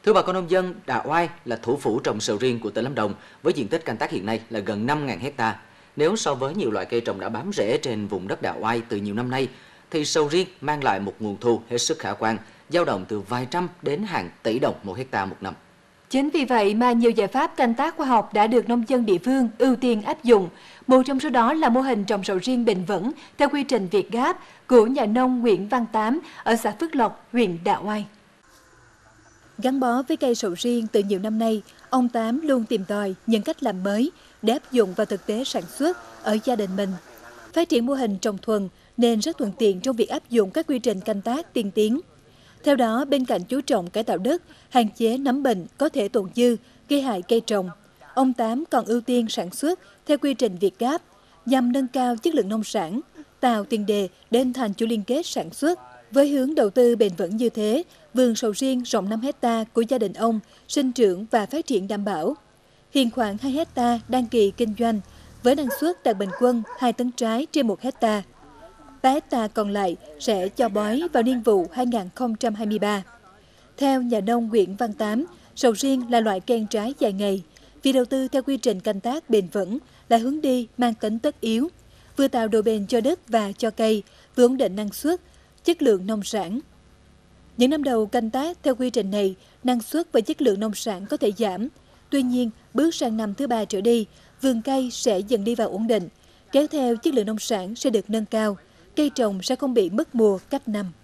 Thưa bà con nông dân, Đạ Oai là thủ phủ trồng sầu riêng của tỉnh Lâm Đồng với diện tích canh tác hiện nay là gần 5.000 hecta. Nếu so với nhiều loại cây trồng đã bám rễ trên vùng đất Đạ Oai từ nhiều năm nay, thì sầu riêng mang lại một nguồn thu hết sức khả quan, dao động từ vài trăm đến hàng tỷ đồng một hecta một năm. Chính vì vậy mà nhiều giải pháp canh tác khoa học đã được nông dân địa phương ưu tiên áp dụng. Một trong số đó là mô hình trồng sầu riêng bền vững theo quy trình Việt Gáp của nhà nông Nguyễn Văn Tám ở xã Phước Lộc, huyện Đạ Oai. Gắn bó với cây sầu riêng từ nhiều năm nay, ông Tám luôn tìm tòi những cách làm mới để áp dụng vào thực tế sản xuất ở gia đình mình. Phát triển mô hình trồng thuần nên rất thuận tiện trong việc áp dụng các quy trình canh tác tiên tiến. Theo đó, bên cạnh chú trọng cải tạo đất, hạn chế nấm bệnh có thể tồn dư, gây hại cây trồng, ông Tám còn ưu tiên sản xuất theo quy trình Việt Gáp nhằm nâng cao chất lượng nông sản, tạo tiền đề để hình thành chuỗi liên kết sản xuất. Với hướng đầu tư bền vững như thế, vườn sầu riêng rộng 5 hecta của gia đình ông sinh trưởng và phát triển đảm bảo. Hiện khoảng 2 hecta đăng ký kinh doanh với năng suất đạt bình quân 2 tấn trái trên 1 hecta. 3 hecta còn lại sẽ cho bói vào niên vụ 2023. Theo nhà nông Nguyễn Văn Tám, sầu riêng là loại cây ăn trái dài ngày. Việc đầu tư theo quy trình canh tác bền vững là hướng đi mang tính tất yếu, vừa tạo độ bền cho đất và cho cây, vừa ổn định năng suất, chất lượng nông sản. Những năm đầu canh tác theo quy trình này, năng suất và chất lượng nông sản có thể giảm. Tuy nhiên, bước sang năm thứ 3 trở đi, vườn cây sẽ dần đi vào ổn định, kéo theo chất lượng nông sản sẽ được nâng cao, cây trồng sẽ không bị mất mùa cách năm.